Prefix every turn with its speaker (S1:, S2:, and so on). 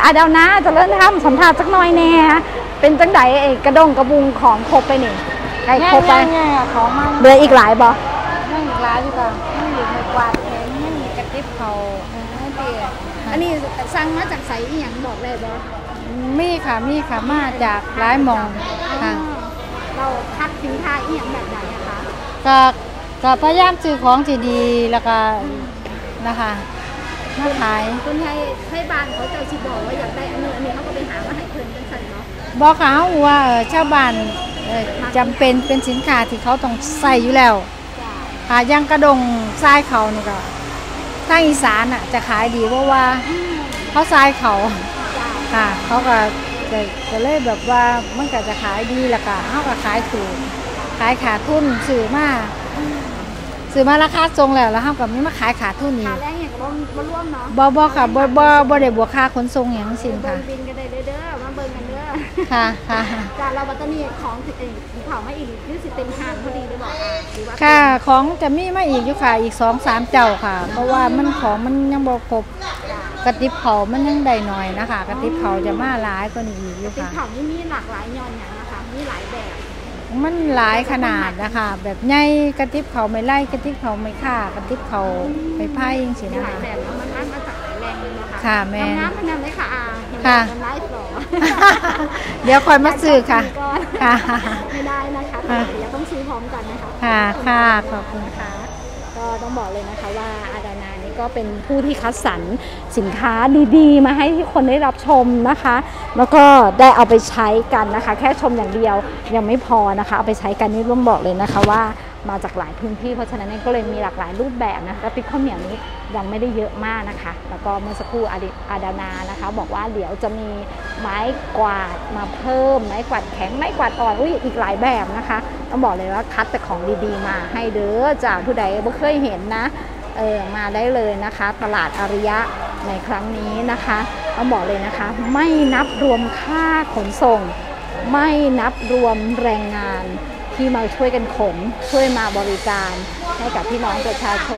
S1: เดี๋ยวนะจะเริ่มทำสัมภาษณ์สักหน่อยแน่เป็นจังไดกระดงกระบุงของครบไปนี่ไก่ครบไป
S2: ของมัน
S1: เหลืออีกหลายบ่
S2: ยังอีกหลายอยู่ค่ะยังอยู่ในกวาดแข็งยังมีกระติบเขา
S1: อันนี้สั่งมาจากไสอีหยังบอกได้บ่
S2: มีค่ะมาจากหลายหม่องค่ะ
S1: เราคัดสินค้าอีหยังแบบไหนอะคะ
S2: ก็พยายามซื้อของที่ดีแล้วก็นะคะมาขาย
S1: คนไทยให้บ้านเขาเจ้าสิบอกว่าอยากได้อันนี้เขาก็ไปหามาให้เพิ่นจังซั่นเนาะ
S2: บอกเขาว่าชาวบ้านจำเป็นสินค้าที่เขาต้องใส่อยู่แล้วค่ะย่างกระดงทรายเขานี่ก็ทางอีสานอ่ะจะขายดีเพราะว่าเขาทรายเขาค่ะเขาก็จะเลยแบบว่ามันก็จะขายดีแล้วก็เขาก็ขายถูกขายขาดทุนซื้อมาราคาทรงแล้วเขาก็ไม่มาขายขาดทุนนี่
S1: ค่าแรงอย่างบ่ร่วมเนาะ
S2: บ่ค่ะบ่ได้บวกค่าขนส่งอย่างสิ้นค่ะ
S1: บินกันได้เด้อมาเบิ่งกันเด้อ
S2: ค่ะ
S1: การเราบัตเตอรี่ของสิเผามาอีกคือสิเต็มห้างพอดีได้บอกหรือว่า
S2: ค่ะของจะมีมาอีกอยู่ค่ะอีก 2-3 เจ้าค่ะเพราะว่ามันของมันยังบ่ครบกระติบเผามันยังได้หน่อยนะคะกระติบเผาจะมาหลายกว่านี้อีกอยู่ค่ะ
S1: กระติบเผานี่มีหลากหลายย้อนอย่างนะคะมีหลายแบบ
S2: มันหลายขนาดนะคะแบบใหญ่กระติบเขาไม่ไล่กระติบเขาไม่ฆ่ากระติบเขาไม่ไพ่ยังสินะคะ
S1: แบบมันมาจากหลายแรงเลยนะคะ
S2: ค่ะแม่
S1: น้ำพนันเลยค่ะ
S2: ค่ะ
S1: ไลฟ์หรอ
S2: เดี๋ยวคอยมาซื้อค่ะ
S1: ค่ะไม่ได้นะคะเดี๋ยวต้องซื้อพร้อมกันนะคะ
S2: ค่ะขอบคุณค่ะ
S1: ก็ต้องบอกเลยนะคะว่าอาดานานี่ก็เป็นผู้ที่คัดสรรสินค้าดีๆมาให้ที่คนได้รับชมนะคะแล้วก็ได้เอาไปใช้กันนะคะแค่ชมอย่างเดียวยังไม่พอนะคะเอาไปใช้กันนี่ต้องบอกเลยนะคะว่ามาจากหลายพื้นที่เพราะฉะนั้นก็เลยมีหลากหลายรูปแบบนะคะติ๊กข้าวเหนียวนี้ยังไม่ได้เยอะมากนะคะแล้วก็เมื่อสักครู่อาดานานะคะบอกว่าเดี๋ยวจะมีไม้กวาดมาเพิ่มไม้กวาดแข็งไม้กวาดอ่อนอีกหลายแบบนะคะต้องบอกเลยว่าคัดแต่ของดีๆมาให้เด้อจากผู้ใดไม่เคยเห็นนะมาได้เลยนะคะตลาดอาริยะในครั้งนี้นะคะต้องบอกเลยนะคะไม่นับรวมค่าขนส่งไม่นับรวมแรงงานที่มาช่วยกันขนช่วยมาบริการให้กับพี่น้องประชาชน